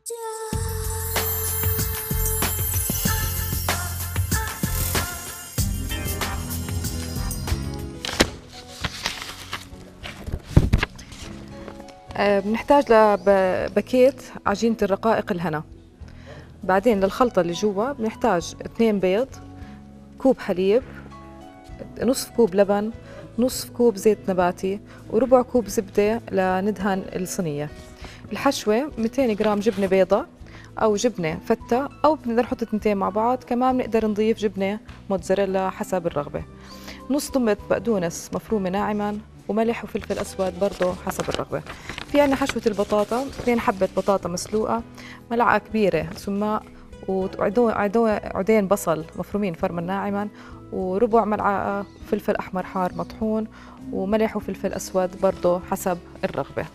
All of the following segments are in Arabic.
بنحتاج لباكيت عجينة الرقائق الهنا. بعدين للخلطة اللي جوا بنحتاج 2 بيض، كوب حليب، نصف كوب لبن، نصف كوب زيت نباتي، وربع كوب زبدة لندهن الصينية. الحشوة 200 جرام جبنة بيضة أو جبنة فتة، أو بنقدر نحط التنتين مع بعض. كمان بنقدر نضيف جبنة موتزاريلا حسب الرغبة. نص طمة بقدونس مفرومة ناعما، وملح وفلفل أسود برضه حسب الرغبة. في عنا حشوة البطاطا، 2 حبة بطاطا مسلوقة، ملعقة كبيرة سماق، وعودين بصل مفرومين فرما ناعما، وربع ملعقة فلفل أحمر حار مطحون، وملح وفلفل أسود برضه حسب الرغبة.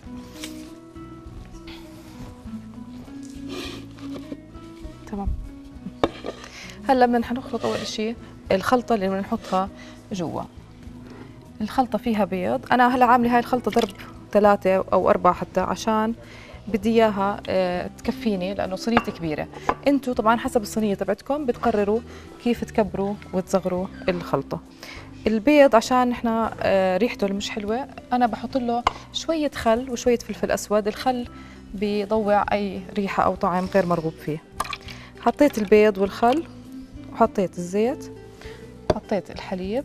تمام. هلا بدنا نخلط أول شيء الخلطة اللي بدنا نحطها جوا. الخلطة فيها بيض، أنا هلا عاملة هاي الخلطة ضرب 3 أو 4 حتى، عشان بدي إياها تكفيني، لأنه صينيتي كبيرة. أنتوا طبعا حسب الصينية تبعتكم بتقرروا كيف تكبروا وتصغروا الخلطة. البيض عشان احنا ريحته مش حلوة، أنا بحط له شوية خل وشوية فلفل أسود. الخل بيضوع أي ريحة أو طعم غير مرغوب فيه. حطيت البيض والخل، وحطيت الزيت، حطيت الحليب.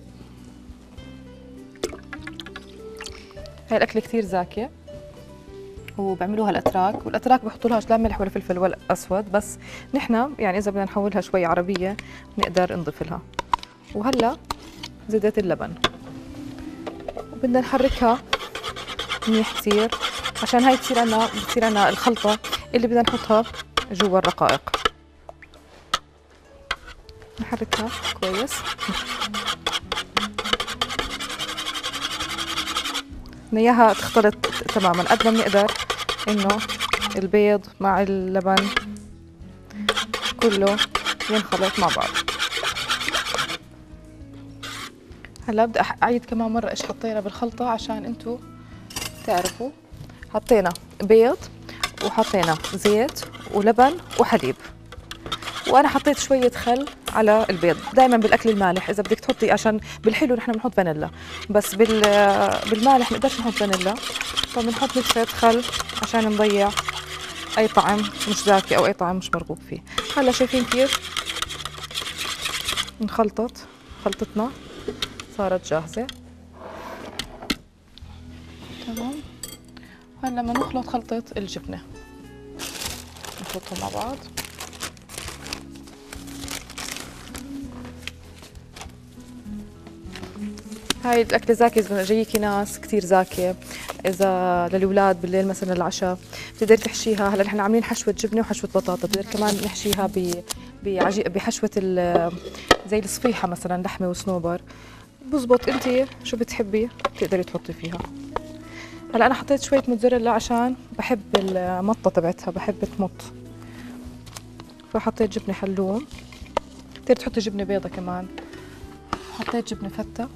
هاي الأكلة كثير زاكية وبعملوها الأتراك، والأتراك بحطوا لهاش لا ملح ولا فلفل ولا أسود، بس نحنا يعني إذا بدنا نحولها شوي عربية نقدر نضيف لها. وهلا زيت اللبن، وبدنا نحركها منيح كثير، عشان هاي بتصير عنا الخلطة اللي بدنا نحطها جوا الرقائق. نحركها كويس. بدنا اياها تختلط تماما قد ما بنقدر، انه البيض مع اللبن كله ينخلط مع بعض. هلا بدي اعيد كمان مره ايش حطينا بالخلطه عشان انتو تعرفوا. حطينا بيض، وحطينا زيت ولبن وحليب، وانا حطيت شويه خل على البيض. دائما بالاكل المالح اذا بدك تحطي، عشان بالحلو نحن بنحط فانيلا، بس بالمالح ما نقدرش نحط فانيلا، فبنحط نشفه خل عشان نضيع اي طعم مش زاكي او اي طعم مش مرغوب فيه. هلا شايفين كيف انخلطت؟ خلطتنا صارت جاهزه. تمام. هلا بدنا نخلط خلطه الجبنه، نخلطهم مع بعض. هاي الأكلة زاكية إذا جايكي ناس كتير زاكية، إذا للأولاد بالليل مثلا العشاء بتقدر تحشيها. هلا نحن عاملين حشوة جبنة وحشوة بطاطا، بتقدر كمان نحشيها بحشوة زي الصفيحة مثلا، لحمة وصنوبر. بزبط انتي شو بتحبي بتقدري تحطي فيها. هلا أنا حطيت شوية موتزاريلا عشان بحب المطة تبعتها، بحب تمط، فحطيت جبنة حلوم. بتقدري تحطي جبنة بيضة كمان. حطيت جبنة فتة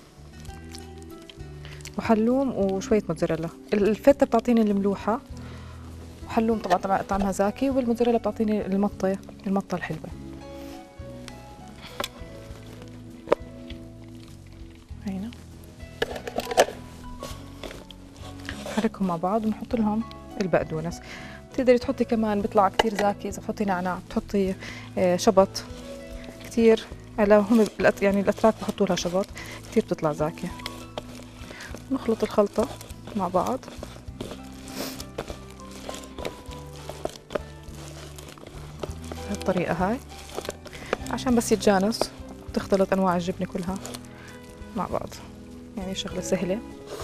وحلوم وشوية موتزاريلا. الفتة بتعطيني الملوحة، وحلوم طبعا طعمها زاكي، والموتزاريلا بتعطيني المطة الحلوة. هينا نحركهم مع بعض ونحط لهم البقدونس. بتقدري تحطي كمان، بيطلع كتير زاكي إذا بتحطي نعناع، بتحطي شبط كتير. هلا هم يعني الأتراك بحطوا لها شبط كتير بتطلع زاكية. نخلط الخلطة مع بعض. بهالطريقة هاي عشان بس يتجانس وتختلط أنواع الجبنة كلها مع بعض، يعني شغلة سهلة.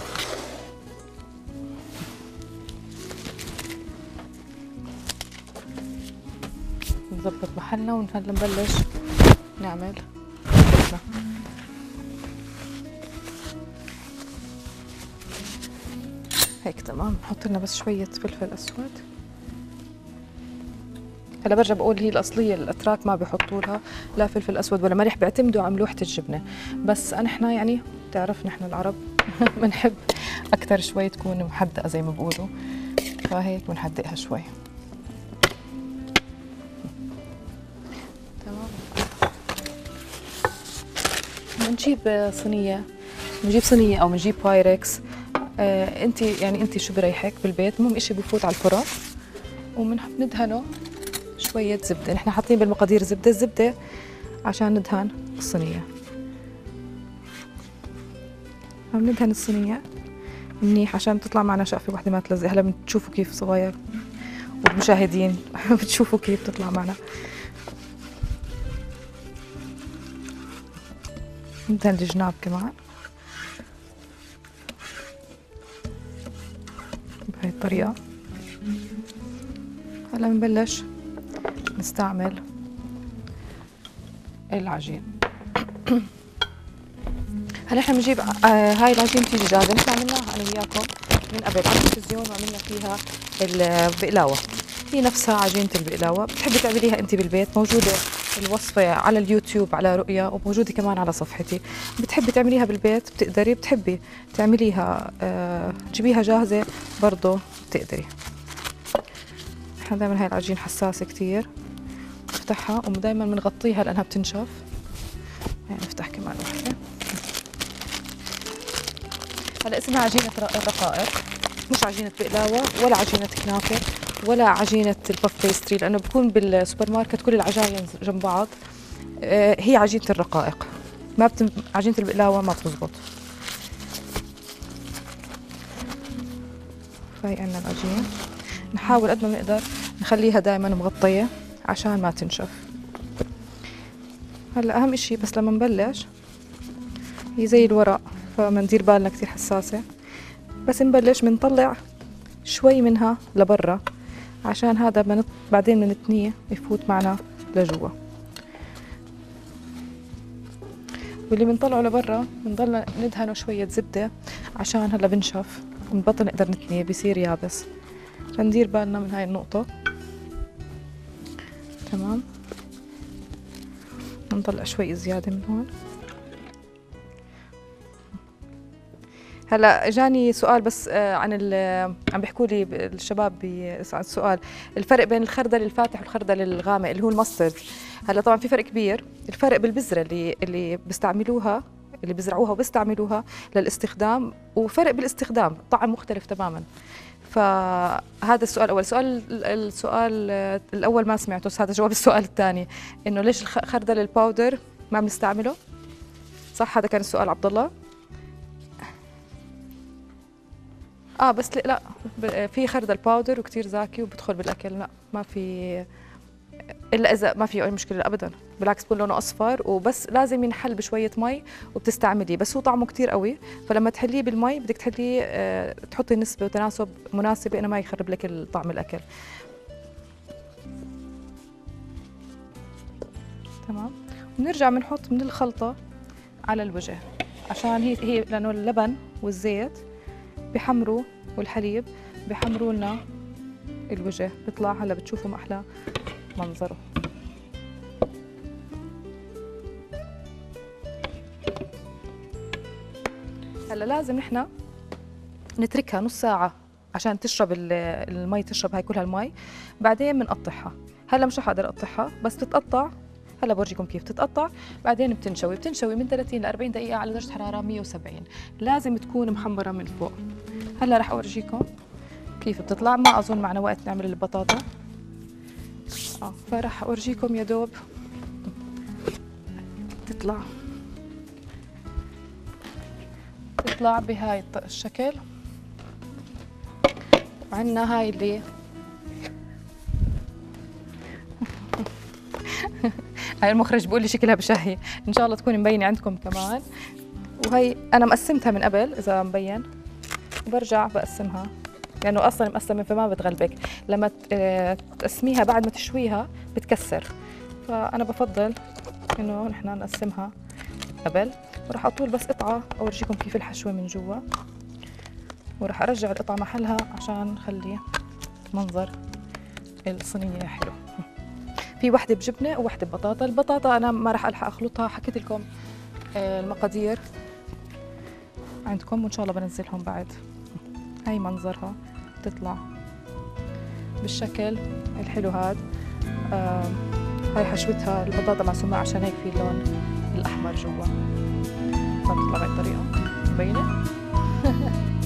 نظبط محلنا ونهلا نبلش نعمل خلطتنا. هيك تمام. نحط لنا بس شوية فلفل أسود. هلا برجع بقول هي الأصلية الأتراك ما بيحطوا لها لا فلفل أسود ولا ملح، بيعتمدوا على ملوحة الجبنة. بس نحن يعني بتعرف نحن العرب بنحب أكثر شوي تكون محدقة زي ما بقولوا، فهيك بنحدقها شوي. بنجيب صينيه، بنجيب صينيه او بنجيب بايركس. انت يعني انت شو بريحك بالبيت، المهم اشي بفوت على الفرن وبندهنه شويه زبده. نحن حاطين بالمقادير زبده، الزبده عشان ندهن الصينيه. بندهن الصينيه منيح عشان تطلع معنا شقفه وحده ما تلزق. هلا بتشوفوا كيف صغير، والمشاهدين بتشوفوا كيف تطلع معنا. ندهن الجناب كمان بهي الطريقة. هلا بنبلش نستعمل العجين. هلا احنا بنجيب هاي العجين بتيجي جاهزة، نحن عملناها انا وياكم من قبل على التلفزيون وعملنا فيها البقلاوة. هي نفسها عجينة البقلاوة، بتحبي تعمليها انت بالبيت، موجودة الوصفة على اليوتيوب على رؤيا، وموجودة كمان على صفحتي. بتحبي تعمليها بالبيت بتقدري، بتحبي تعمليها تجيبيها جاهزة برضو بتقدري. احنا دايما هاي العجين حساسة كتير، نفتحها ودايما بنغطيها لأنها بتنشف. يعني نفتح كمان وحدة. هلا اسمها عجينة الرقائق، مش عجينة بقلاوة ولا عجينة كنافة ولا عجينة الباف بيستري، لأنه بكون بالسوبر ماركت كل العجاين جنب بعض. هي عجينة الرقائق، ما عجينة البقلاوة ما بتزبط. فهي عنا العجين، نحاول قد ما بنقدر نخليها دائما مغطية عشان ما تنشف. هلا أهم إشي بس لما نبلش، هي زي الورق فمندير بالنا كتير حساسة، بس نبلش بنطلع شوي منها لبرا عشان هذا بعدين بنتنيه يفوت معنا لجوا. واللي بنطلعه لبرا بنضل ندهنه شوية زبدة عشان هلا بنشف ونبطل نقدر نتنيه بصير يابس، فندير بالنا من هاي النقطة. تمام، بنطلع شوي زيادة من هون. هلا اجاني سؤال بس عن عم بيحكوا لي الشباب عن السؤال، الفرق بين الخردل الفاتح والخردل الغامق اللي هو الماسترد. هلا طبعا في فرق كبير، الفرق بالبذره اللي بيستعملوها، اللي بيزرعوها وبيستعملوها للاستخدام، وفرق بالاستخدام، طعم مختلف تماما. فهذا السؤال الاول. السؤال الاول ما سمعته، بس هذا جواب السؤال الثاني، انه ليش الخردل الباودر ما بنستعمله؟ صح، هذا كان السؤال عبد الله. بس لا في خردل باودر وكتير زاكي وبدخل بالاكل، لا ما في، الا اذا ما في اي مشكله ابدا، بالعكس بكون لونه اصفر، وبس لازم ينحل بشويه مي وبتستعمليه، بس هو طعمه كتير قوي، فلما تحليه بالمي بدك تحليه تحطي نسبه وتناسب مناسبه انه ما يخرب لك طعم الاكل. تمام، بنرجع بنحط من الخلطه على الوجه عشان هي لانه اللبن والزيت بحمروا والحليب بحمروا لنا الوجه، بيطلع هلا بتشوفوا ما احلى منظره. هلا لازم نحن نتركها نص ساعة عشان تشرب المي، تشرب هاي كلها المي، بعدين بنقطعها. هلا مش رح اقدر اقطعها، بس بتتقطع. هلا بورجيكم كيف تتقطع. بعدين بتنشوي من 30 ل 40 دقيقة على درجة حرارة 170، لازم تكون محمرة من فوق. هلا رح اورجيكم كيف بتطلع. ما اظن معنا وقت نعمل البطاطا، فرح اورجيكم يا دوب تطلع بهاي الشكل. وعندنا هاي اللي هاي المخرج بيقول لي شكلها بشهي، ان شاء الله تكون مبينه عندكم كمان. وهي انا مقسمتها من قبل اذا مبين، وبرجع بقسمها لانه يعني اصلا مقسمه فما بتغلبك. لما تقسميها بعد ما تشويها بتكسر، فانا بفضل انه نحن نقسمها قبل. وراح اطول بس قطعه اورجيكم كيف الحشوه من جوا، وراح ارجع القطعه محلها عشان نخلي منظر الصينيه حلو. في وحده بجبنه ووحده ببطاطا. البطاطا انا ما راح الحق اخلطها، حكيت لكم المقادير عندكم وان شاء الله بنزلهم بعد. هاي منظرها تطلع بالشكل الحلو هاد. هاي حشوتها البطاطا معصومة عشان هيك في اللون الأحمر جوا. ما بتطلع بهي الطريقة مبينة.